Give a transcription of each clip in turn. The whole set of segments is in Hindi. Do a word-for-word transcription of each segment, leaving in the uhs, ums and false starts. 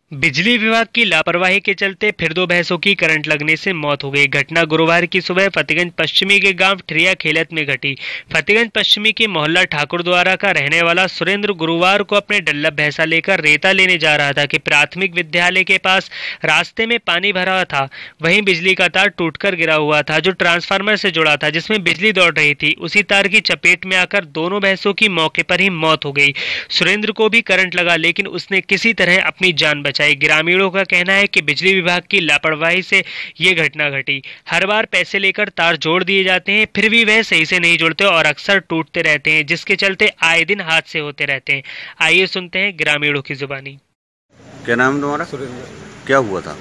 बिजली विभाग की लापरवाही के चलते फिर दो भैंसों की करंट लगने से मौत हो गई। घटना गुरुवार की सुबह फतेहगंज पश्चिमी के गांव ठिरिया खेलत में घटी। फतेहगंज पश्चिमी के मोहल्ला ठाकुर द्वारा का रहने वाला सुरेंद्र गुरुवार को अपने डल्लभ भैंसा लेकर रेता लेने जा रहा था कि प्राथमिक विद्यालय के पास रास्ते में पानी भरा हुआ था। वहीं बिजली का तार टूटकर गिरा हुआ था जो ट्रांसफार्मर से जुड़ा था, जिसमें बिजली दौड़ रही थी। उसी तार की चपेट में आकर दोनों भैंसों की मौके पर ही मौत हो गई। सुरेंद्र को भी करंट लगा, लेकिन उसने किसी तरह अपनी जान बचाई। ग्रामीणों का कहना है कि बिजली विभाग की लापरवाही से ये घटना घटी। हर बार पैसे लेकर तार जोड़ दिए जाते हैं, फिर भी वह सही से नहीं जुड़ते और अक्सर टूटते रहते हैं, जिसके चलते आए दिन हादसे होते रहते हैं। आइए सुनते हैं ग्रामीणों की जुबानी। क्या नाम है तुम्हारा? सुरेंद्र। क्या हुआ था?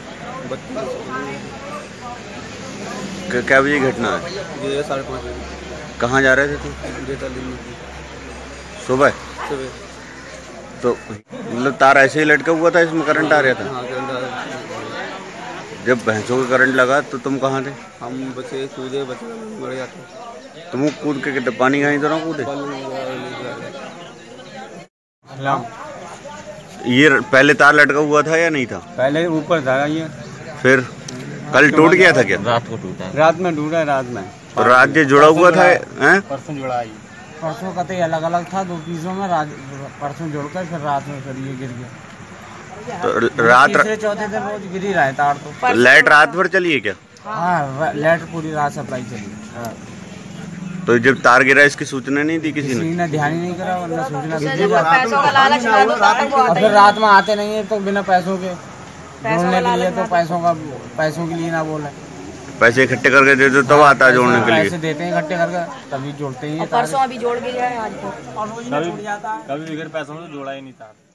क्या, क्या बजे घटना है? ये साढ़े पाँच बजे। कहाँ जा रहे थे तुम? सुबह सुबह तो मतलब तार ऐसे ही लटका हुआ था, इसमें करंट आ रहा था? हाँ, करंट आ रहा। जब भैंसों का करंट लगा तो तुम कहाँ थे? हम बचे कूदे बचे मर जाते। तुम कूद के कितने पानी कहीं तो ना कूदे? ये पहले तार लटका हुआ था या नहीं था? पहले ऊपर था ये। फिर कल टूट गया था क्या? रात को टूटा। रात में टूटा है, रात में। तो रात जो जुड़ा हुआ था? हैं? परसों जुड़ा है। परसों का तो अलग अलग था, दो पीसों में। रात परसों जोड़कर फिर रात में फिर ये गिर गया। तो रात चौथे दिन रोज गिर ही रहा है तार। तो लाइट रात भर चली है क्या? हाँ, लाइट पूरी रात सप्लाई चली। तो जब तार गिरा इसकी सूचना नहीं दी किसी ने? ने ध्यान ही नहीं करा, वरना सूचना फिर रात में आते नहीं है तो बिना पैसों के जोड़ने के लिए, तो पैसों का पैसों के लिए ना बोले। पैसे इकट्ठे करके दे दो तब आता है जोड़ने के लिए। पैसे देते हैं इकट्ठे करके, तभी जोड़ते हैं। परसों अभी जोड़ भी गया है, आज कभी कभी बगैर पैसों से जोड़ा ही नहीं था।